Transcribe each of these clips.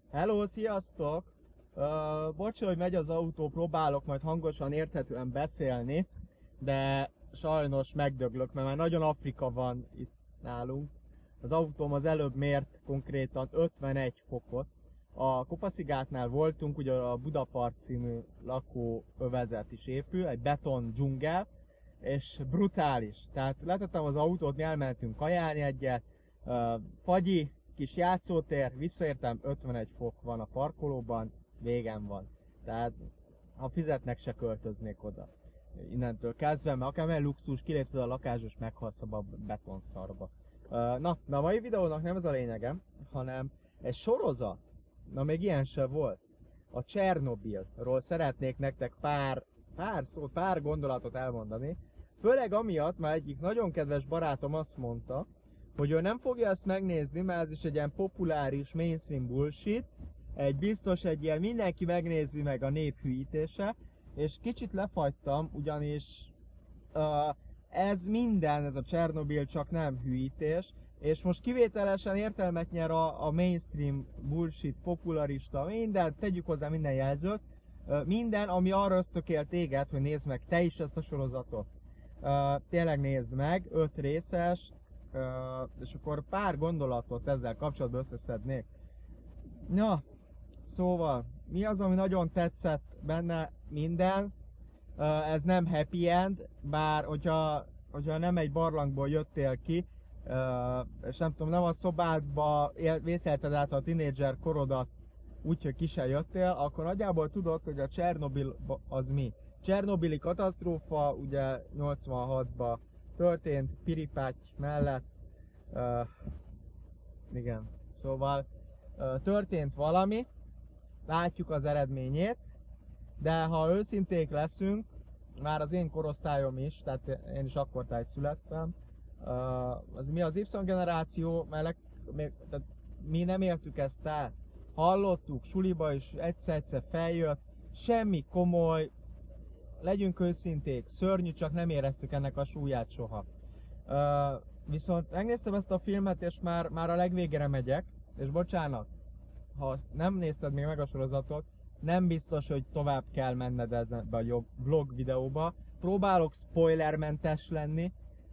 Hello, sziasztok! Bocs, hogy megy az autó, próbálok majd hangosan, érthetően beszélni, de sajnos megdöglök, mert már nagyon Afrika van itt nálunk. Az autóm az előbb mért konkrétan 51 fokot. A Kopaszigátnál voltunk, ugye a Budapart című lakóövezet is épül, egy beton dzsungel, és brutális. Tehát letettem az autót, mi elmentünk kajálni egyet, fagyi, kis játszótér, visszaértem, 51 fok van a parkolóban, végem van. Tehát ha fizetnek, se költöznék oda. Innentől kezdve, mert akármilyen luxus, kilépsz a lakásba és meghalsz a betonszarba. Na, de a mai videónak nem ez a lényegem, hanem egy sorozat, na még ilyen se volt. A Csernobilról szeretnék nektek pár gondolatot elmondani. Főleg amiatt, már egyik nagyon kedves barátom azt mondta, hogy ő nem fogja ezt megnézni, mert ez is egy ilyen populáris mainstream bullshit, egy ilyen mindenki megnézi meg a nép hülyítése, és kicsit lefagytam, ugyanis ez a Csernobil csak nem hülyítés, és most kivételesen értelmet nyer a mainstream bullshit, popularista, minden, tegyük hozzá minden jelzőt, minden, ami arra ösztökél téged, hogy nézd meg te is ezt a sorozatot. Tényleg nézd meg, 5 részes, és akkor pár gondolatot ezzel kapcsolatban összeszednék. Na, szóval, mi az, ami nagyon tetszett benne? Minden. Ez nem happy end, bár hogyha nem egy barlangból jöttél ki, és nem tudom, nem a szobádba vészelted át a tinédzser korodat úgy, hogy ki se jöttél, akkor nagyjából tudod, hogy a Csernobil az mi. Csernobili katasztrófa, ugye 86-ban történt Piripáty mellett, igen, szóval történt valami, látjuk az eredményét, de ha őszinték leszünk, már az én korosztályom is, tehát én is akkortájt születtem, mi az Y generáció, mert mi nem értük ezt el, hallottuk, suliba is egyszer-egyszer feljött, semmi komoly, legyünk őszinték, szörnyű, csak nem éreztük ennek a súlyát soha. Viszont megnéztem ezt a filmet, és már a legvégére megyek, és bocsánat, ha nem nézted még meg a sorozatot, nem biztos, hogy tovább kell menned ebbe a vlog videóba. Próbálok spoilermentes lenni,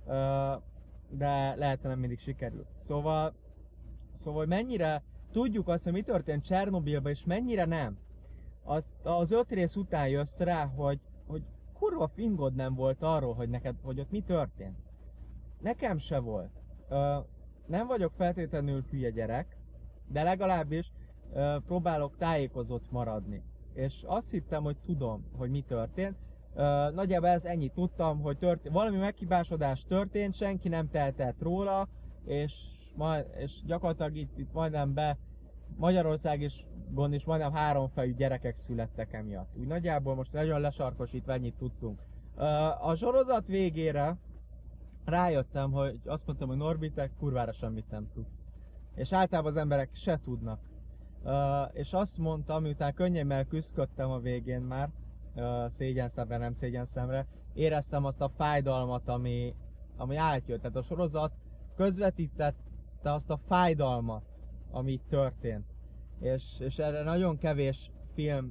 de lehet, hogy nem mindig sikerül. Szóval mennyire tudjuk azt, hogy mi történt Csernobilban, és mennyire nem. Az 5 rész után jössz rá, hogy kurva fingod nem volt arról, hogy ott mi történt. Nekem se volt. Nem vagyok feltétlenül hülye gyerek, de legalábbis próbálok tájékozott maradni. És azt hittem, hogy tudom, hogy mi történt. Nagyjából ennyit tudtam, hogy valami meghibásodás történt, senki nem tehetett róla, és gyakorlatilag itt majdnem Magyarország is majdnem 3 fejű gyerekek születtek emiatt. Úgy nagyjából most nagyon lesarkosítva ennyit tudtunk. A sorozat végére rájöttem, hogy azt mondtam, hogy Norbi, te kurvára semmit nem tudsz. És általában az emberek se tudnak. És azt mondtam, miután könnyemmel küzdködtem a végén már, szégyenszemre, nem szégyenszemre, éreztem azt a fájdalmat, ami átjött. Tehát a sorozat közvetítette azt a fájdalmat, ami itt történt. És erre nagyon kevés film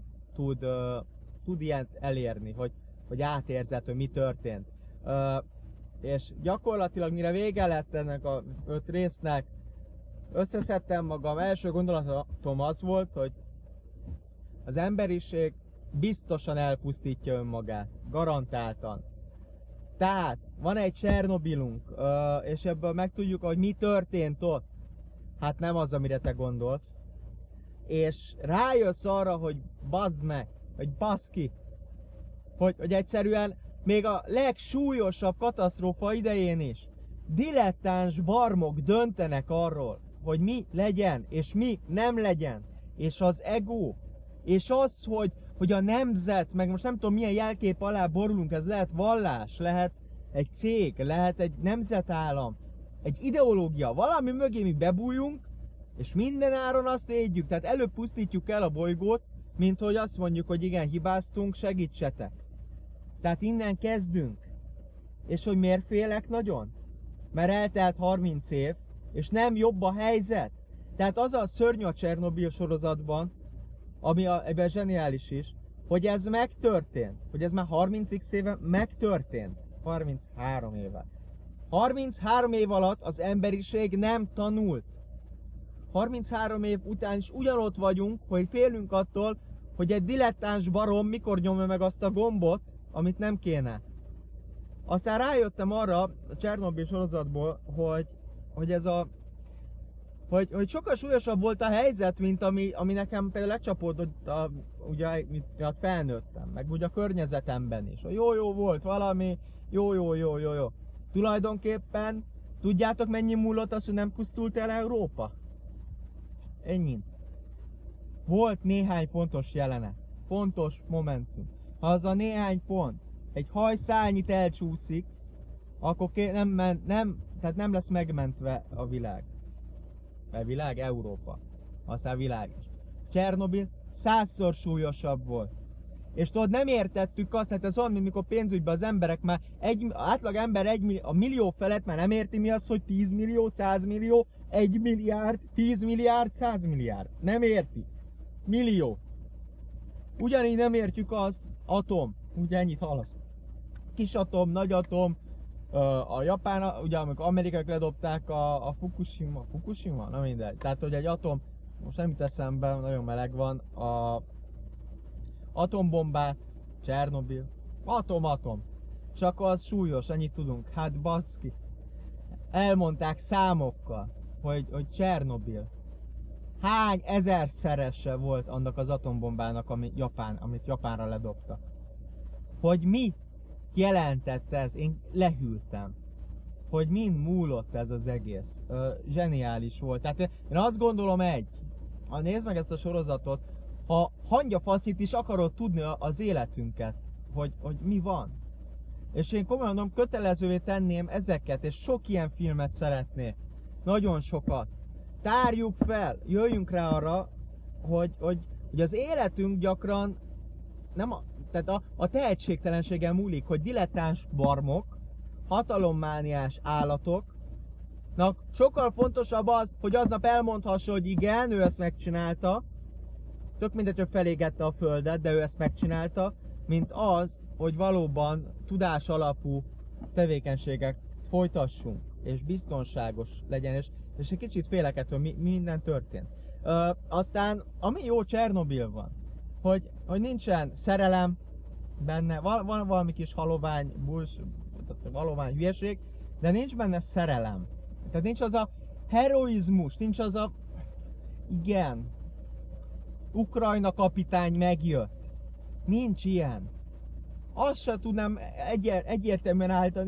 tud ilyet elérni, hogy átérzed, hogy mi történt. És gyakorlatilag mire vége lett ennek a 5 résznek, összeszedtem magam, első gondolatom az volt, hogy az emberiség biztosan elpusztítja önmagát, garantáltan. Tehát van egy Csernobilunk, és ebből megtudjuk, hogy mi történt ott. Hát nem az, amire te gondolsz. És rájössz arra, hogy bazd meg, vagy baszki, hogy egyszerűen még a legsúlyosabb katasztrófa idején is dilettáns barmok döntenek arról, hogy mi legyen, és mi nem legyen. És az ego, és az, hogy a nemzet, meg most nem tudom milyen jelkép alá borulunk, ez lehet vallás, lehet egy cég, lehet egy nemzetállam, egy ideológia, valami mögé mi bebújunk, és minden áron azt védjük, tehát előbb pusztítjuk el a bolygót, mint hogy azt mondjuk, hogy igen, hibáztunk, segítsetek. Tehát innen kezdünk. És hogy miért félek nagyon? Mert eltelt 30 év, és nem jobb a helyzet. Tehát az a szörnyű a Csernobil sorozatban, ami ebben zseniális is, hogy ez megtörtént. Hogy ez már 30x éve megtörtént. 33 éve. 33 év alatt az emberiség nem tanult. 33 év után is ugyanott vagyunk, hogy félünk attól, hogy egy dilettáns barom mikor nyomja meg azt a gombot, amit nem kéne. Aztán rájöttem arra a Csernobil sorozatból, hogy ez a... Hogy sokkal súlyosabb volt a helyzet, mint ami nekem például lecsapódott, ugye, miatt felnőttem, meg ugye a környezetemben is. Jó volt valami, jó. Tulajdonképpen, tudjátok mennyi múlott az, hogy nem pusztult el Európa? Ennyi. Volt néhány fontos jelenet, fontos momentum. Ha az a néhány pont egy hajszálnyit elcsúszik, akkor tehát nem lesz megmentve a világ. Európa. Aztán világ is. Csernobil 100-szor súlyosabb volt. És tudod, nem értettük azt, hát ez olyan, mint mikor pénzügyben az emberek már átlag ember a millió felett már nem érti, mi az, hogy 10 millió, 100 millió, 1 milliárd, 10 milliárd, 100 milliárd. Nem érti. Millió. Ugyanígy nem értjük az atom. Ugye ennyit hallasz. Kis atom, nagy atom, a japán, ugye amikor amerikaiak ledobták a Fukushima? Na mindegy. Tehát, hogy egy atom, most nem jut eszembe, nagyon meleg van, a atombombát, Csernobil, atom. És akkor az súlyos, ennyit tudunk. Hát baszki. Elmondták számokkal, hogy Csernobil hány ezerszerese volt annak az atombombának, amit Japánra ledobtak. Hogy mi jelentette ez, én lehűltem. Hogy mind múlott ez az egész. Zseniális volt. Tehát én azt gondolom ha nézd meg ezt a sorozatot, ha hangyafaszit is akarod tudni az életünket, hogy mi van. És én komolyan mondom, kötelezővé tenném ezeket, és sok ilyen filmet szeretnék. Nagyon sokat. Tárjuk fel, jöjjünk rá arra, hogy az életünk gyakran tehát a tehetségtelenségen múlik, hogy dilettáns barmok, hatalommániás állatoknak sokkal fontosabb az, hogy aznap elmondhassa, hogy igen, ő ezt megcsinálta, tök mindegy, hogy felégette a földet, de ő ezt megcsinálta, mint az, hogy valóban tudás alapú tevékenységek folytassunk, és biztonságos legyen, és egy kicsit félek ettől, minden történt. Aztán, ami jó Csernobil van, hogy nincsen szerelem benne, van valami kis halovány hülyeség, de nincs benne szerelem. Tehát nincs az a heroizmus, nincs az a... Igen, Ukrajna kapitány megjött. Nincs ilyen. Azt se tudnám egyértelműen állítani,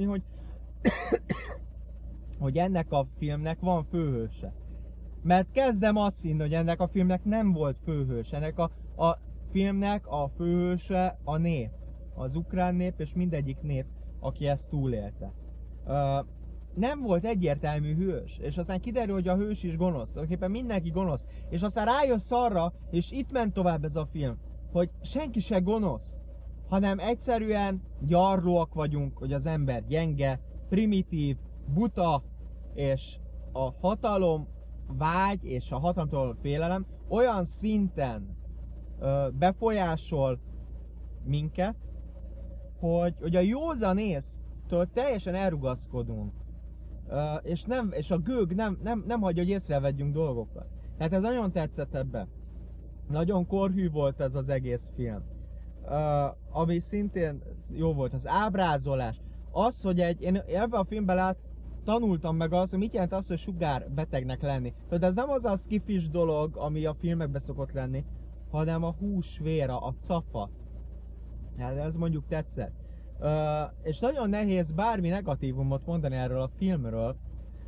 hogy ennek a filmnek van főhőse. Mert kezdem azt hinni, hogy ennek a filmnek nem volt főhős. Ennek a filmnek a főhőse a nép. Az ukrán nép és mindegyik nép, aki ezt túlélte. Nem volt egyértelmű hős, és aztán kiderül, hogy a hős is gonosz. Tulajdonképpen mindenki gonosz. És aztán rájössz arra, és itt ment tovább ez a film, hogy senki se gonosz, hanem egyszerűen gyarlóak vagyunk, hogy az ember gyenge, primitív, buta, és a hatalom vágy és a hatalomtól félelem olyan szinten befolyásol minket, hogy a józanésztől teljesen elrugaszkodunk, és a gőg nem hagyja, hogy észrevegyünk dolgokat. Tehát ez nagyon tetszett ebbe. Nagyon korhű volt ez az egész film. Ami szintén jó volt, az ábrázolás. Az, hogy én ebben a filmben tanultam meg azt, hogy mit jelent az, hogy sugárbetegnek lenni. Tehát ez nem az a skifis dolog, ami a filmekben szokott lenni, hanem a húsvéra, a cafa. Hát ez mondjuk tetszett. És nagyon nehéz bármi negatívumot mondani erről a filmről,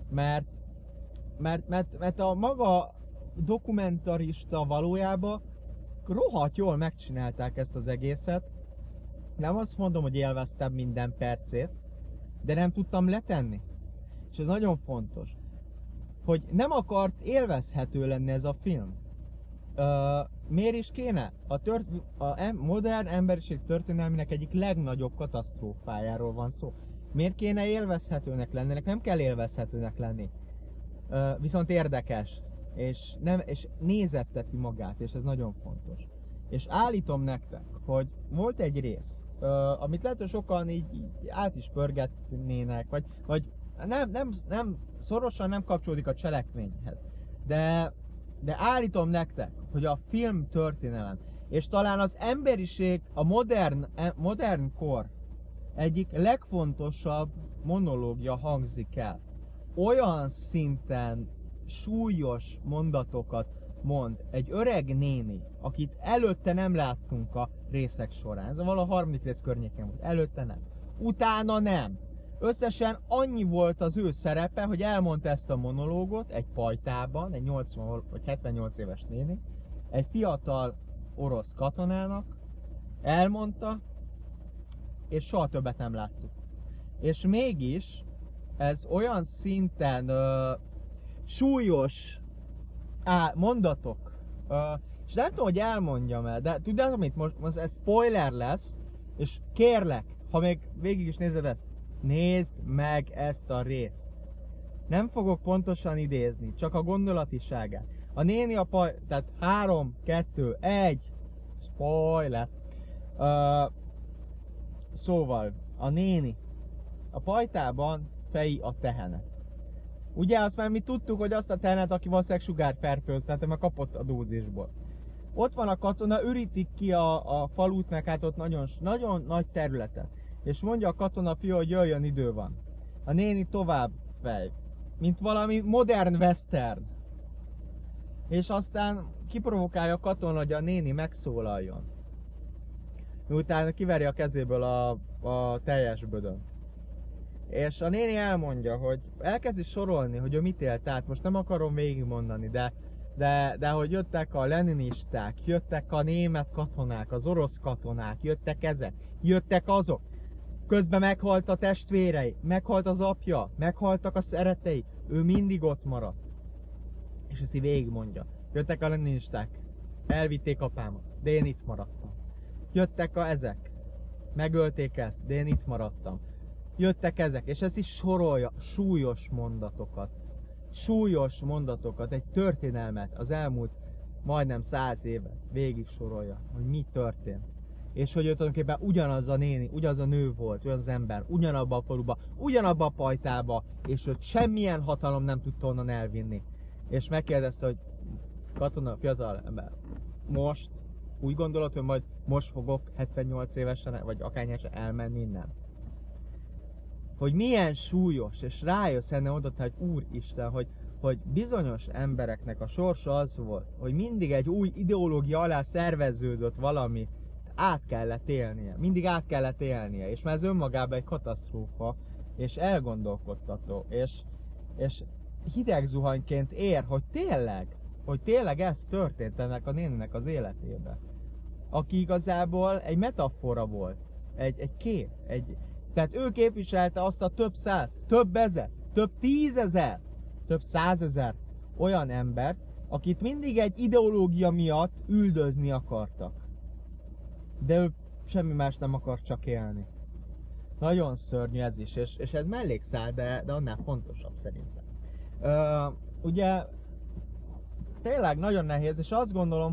mert a maga dokumentarista valójában rohadt jól megcsinálták ezt az egészet. Nem azt mondom, hogy élveztem minden percét, de nem tudtam letenni. És ez nagyon fontos, hogy nem akart élvezhető lenni ez a film. Miért is kéne? A modern emberiség történelmének egyik legnagyobb katasztrófájáról van szó. Miért kéne élvezhetőnek lenni? Nem kell élvezhetőnek lenni. Viszont érdekes. és nézetteti magát, és ez nagyon fontos. És állítom nektek, hogy volt egy rész, amit lehet, hogy sokan így át is pörgetnének, vagy nem szorosan nem kapcsolódik a cselekményhez. De állítom nektek, hogy a film történelem, és talán az emberiség, a modern kor egyik legfontosabb monológia hangzik el. Olyan szinten súlyos mondatokat mond egy öreg néni, akit előtte nem láttunk a részek során. Ez valahol a harmadik rész környékén volt. Előtte nem. Utána nem. Összesen annyi volt az ő szerepe, hogy elmondta ezt a monológot egy pajtában, egy 80 vagy 78 éves néni, egy fiatal orosz katonának, elmondta, és soha többet nem láttuk. És mégis ez olyan szinten súlyos mondatok, és nem tudom, hogy elmondjam el, de tudjátok mit, most ez spoiler lesz, és kérlek, ha még végig is nézed ezt, nézd meg ezt a részt. Nem fogok pontosan idézni, csak a gondolatiságát. A néni tehát 3, 2, 1, spoiler. Szóval, a néni a pajtában fej a tehenet. Ugye azt már mi tudtuk, hogy azt a tehenet, aki valószínűleg sugárfertőztet, mert kapott a dózisból. Ott van a katona, ürítik ki a falut, meg hát ott nagyon nagy területet. És mondja a katona fia, hogy jöjjön, idő van. A néni tovább fej, mint valami modern western. És aztán kiprovokálja a katona, hogy a néni megszólaljon. Miután kiveri a kezéből a teljes bödönt. És a néni elmondja, hogy elkezdi sorolni, hogy ő mit élt át. Most nem akarom végigmondani, de hogy jöttek a leninisták, jöttek a német katonák, az orosz katonák, jöttek ezek, jöttek azok. Közben meghalt a testvérei, meghalt az apja, meghaltak a szerettei, ő mindig ott maradt. És ezt így végigmondja. Jöttek a leninisták, elvitték apámat, de én itt maradtam. Jöttek ezek, megölték ezt, de én itt maradtam. Jöttek ezek, és ez is sorolja súlyos mondatokat, egy történelmet, az elmúlt majdnem 100 évet végig sorolja, hogy mi történt. És hogy ő tulajdonképpen ugyanaz a néni, ugyanaz a nő volt, ugyanaz az ember, ugyanabba a faluba, ugyanabba a pajtába, és hogy semmilyen hatalom nem tudta onnan elvinni. És megkérdezte, hogy katona, fiatal ember, most úgy gondolod, hogy majd most fogok 78 évesen, vagy akárnyesen elmenni innen? Hogy milyen súlyos, és rájössz ennek mondott, hogy Úristen, hogy bizonyos embereknek a sorsa az volt, hogy mindig egy új ideológia alá szerveződött valami, át kellett élnie, mindig át kellett élnie, és már ez önmagában egy katasztrófa, és elgondolkodtató, és hideg zuhanyként ér, hogy tényleg ez történt ennek a néninek az életében. Aki igazából egy metafora volt, egy kép, tehát ő képviselte azt a több száz, több ezer, több tízezer, több százezer olyan embert, akit mindig egy ideológia miatt üldözni akartak. De ő semmi más nem akar, csak élni. Nagyon szörnyű ez is, és ez mellékszál, de annál fontosabb szerintem. Ugye tényleg nagyon nehéz, és azt gondolom,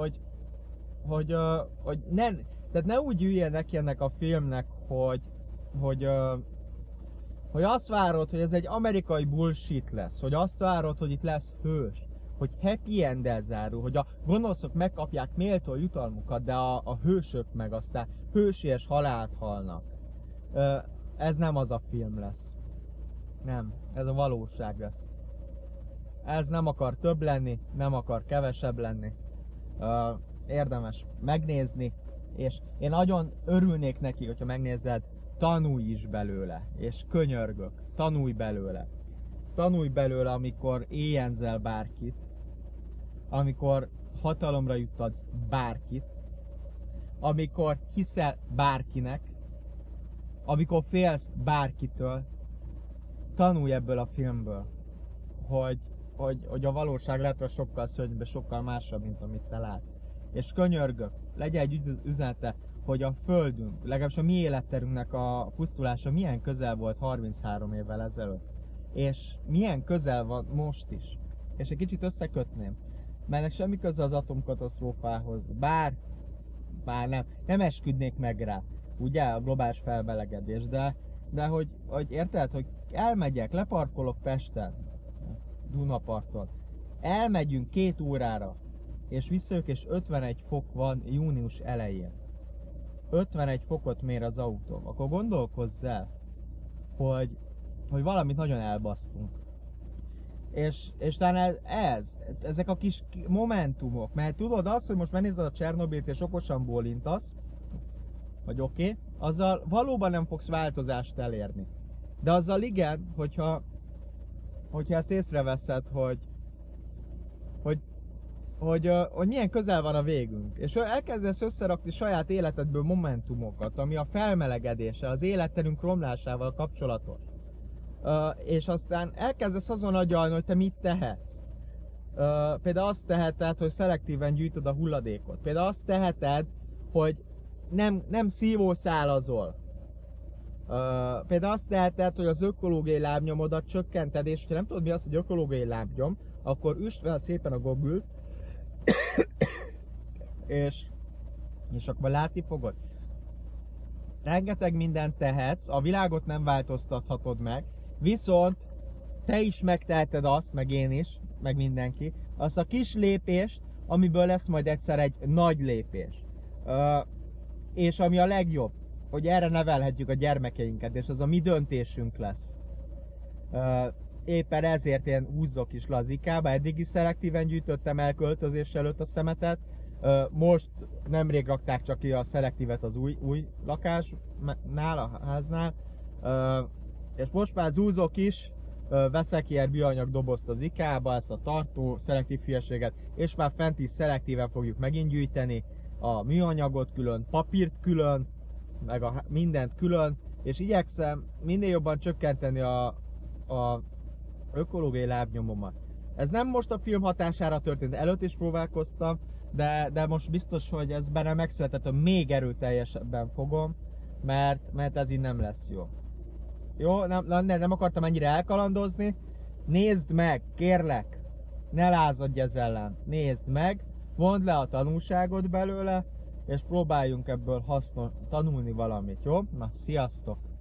hogy ne úgy ülje neki ennek a filmnek, hogy azt várod, hogy ez egy amerikai bullshit lesz, hogy azt várod, hogy itt lesz hős, hogy happy end-el zárul, hogy a gonoszok megkapják méltó jutalmukat, de a hősök meg aztán hősies halált halnak. Ez nem az a film lesz. Nem, ez a valóság lesz. Ez nem akar több lenni, nem akar kevesebb lenni. Érdemes megnézni, és én nagyon örülnék neki, hogyha megnézed, tanulj is belőle, és könyörgök, tanulj belőle. Tanulj belőle, amikor éjjenzel bárkit, amikor hatalomra juttatsz bárkit, amikor hiszel bárkinek, amikor félsz bárkitől. Tanulj ebből a filmből, hogy a valóság lehet, hogy sokkal szörnyűbb, sokkal másabb, mint amit te látsz. És könyörgök, legyen egy üzenete, hogy a Földünk, legalábbis a mi életterünknek a pusztulása milyen közel volt 33 évvel ezelőtt. És milyen közel van most is. és egy kicsit összekötném, mert ennek semmi köze az atomkatasztrófához, bár nem esküdnék meg rá, ugye, a globális felmelegedés, de hogy érted, hogy elmegyek, leparkolok Pesten, Dunaparton, elmegyünk 2 órára, és visszajövök, és 51 fok van június elején. 51 fokot mér az autóm, akkor gondolkozz el, hogy valamit nagyon elbasztunk. És talán ezek a kis momentumok, mert tudod azt, hogy most megnézed a Csernobilt és okosan bólintasz, vagy oké, azzal valóban nem fogsz változást elérni. De azzal igen, hogyha ezt észreveszed, hogy milyen közel van a végünk, és elkezdesz összerakni saját életedből momentumokat, ami a felmelegedéssel, az életterünk romlásával kapcsolatos. És aztán elkezdesz azon agyalni, hogy te mit tehetsz. Például azt teheted, hogy szelektíven gyűjtöd a hulladékot. Például azt teheted, hogy nem szívószálazol. Például azt teheted, hogy az ökológiai lábnyomodat csökkented, és ha nem tudod mi az, hogy ökológiai lábnyom, akkor üsd fel szépen a Google-t, és akkor látni fogod. Rengeteg mindent tehetsz, a világot nem változtathatod meg, viszont te is megteheted azt, meg én is, meg mindenki, azt a kis lépést, amiből lesz majd egyszer egy nagy lépés. És ami a legjobb, hogy erre nevelhetjük a gyermekeinket, és az a mi döntésünk lesz. Éppen ezért én húzzok is lazikába, eddig is szelektíven gyűjtöttem el költözés előtt a szemetet, most nemrég rakták csak ki a szelektívet az új lakásnál, a háznál, és most már zúzok is, veszek ilyen műanyag dobozt az IKEA-ba, ezt a tartó szelektív hülyeséget, és már fent is szelektíven fogjuk megint gyűjteni a műanyagot külön, papírt külön, meg mindent külön, és igyekszem minél jobban csökkenteni a ökológiai lábnyomomat. Ez nem most a film hatására történt, előtt is próbálkoztam, de most biztos, hogy ez bennem megszületett, hogy még erőteljesebben fogom, mert ez így nem lesz jó. Jó, nem akartam ennyire elkalandozni. Nézd meg, kérlek, ne lázadj ez ellen. Nézd meg, mondd le a tanulságot belőle, és próbáljunk ebből tanulni valamit, jó? Na, sziasztok!